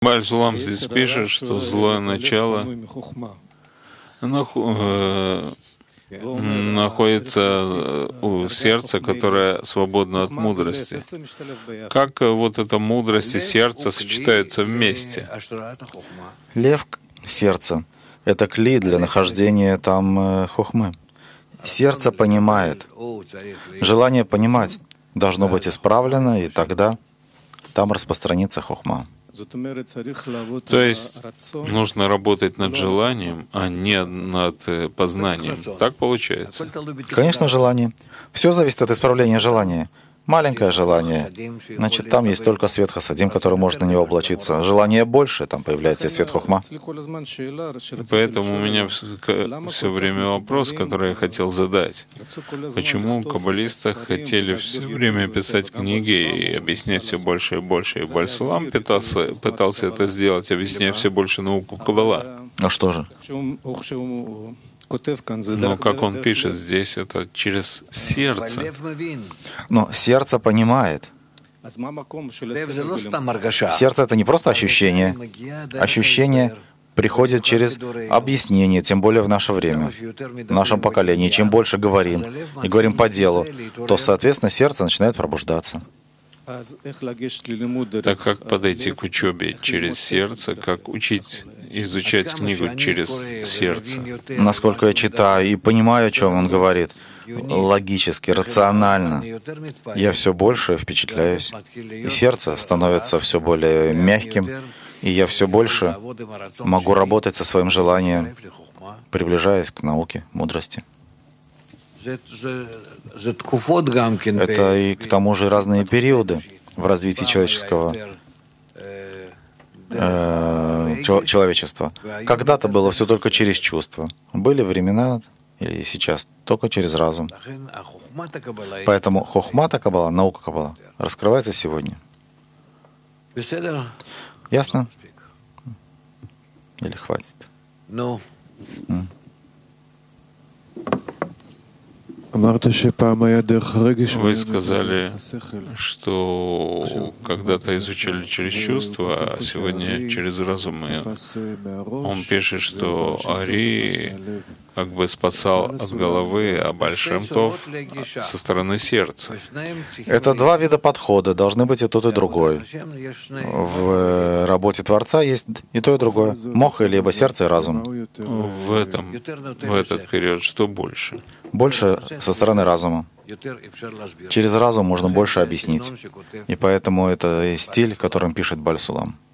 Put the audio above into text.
Баль-Сулам здесь пишет, что злое начало находится у сердца, которое свободно от мудрости. Как вот эта мудрость и сердце сочетаются вместе? Лев — сердце. Это кли для нахождения там хохмы. Сердце понимает. Желание понимать должно быть исправлено, и тогда там распространится хохма. То есть нужно работать над желанием, а не над познанием. Так получается? Конечно, желание. Все зависит от исправления желания. Маленькое желание, значит, там есть только свет хасадим, который может на него облачиться. Желание больше, там появляется и свет хохма. Поэтому у меня все время вопрос, который я хотел задать. Почему каббалисты хотели все время писать книги и объяснять все больше и больше? И Баль-Сулам пытался это сделать, объясняя все больше науку Каббала. А что же? Но как он пишет здесь, это через сердце. Но сердце понимает. Сердце — это не просто ощущение. Ощущение приходит через объяснение, тем более в наше время, в нашем поколении. Чем больше говорим, и говорим по делу, то, соответственно, сердце начинает пробуждаться. Так как подойти к учебе через сердце, как изучать книгу через сердце? Насколько я читаю и понимаю, о чем он говорит, логически, рационально, я все больше впечатляюсь. И сердце становится все более мягким, и я все больше могу работать со своим желанием, приближаясь к науке, мудрости. Это и к тому же разные периоды в развитии человечества. Когда-то было все только через чувства. Были времена, и сейчас только через разум. Поэтому хохмата Каббала, наука Каббала, раскрывается сегодня. Ясно? Или хватит? Вы сказали, что когда-то изучали через чувства, а сегодня через разум. Он пишет, что Ари как бы спасал от головы, а Баль-Шем Тов со стороны сердца. Это два вида подхода, должны быть и тот, и другой. В работе Творца есть и то, и другое. Моха, либо сердце и разум. В этот период что больше? Больше со стороны разума. Через разум можно больше объяснить. И поэтому это стиль, которым пишет Баль-Сулам.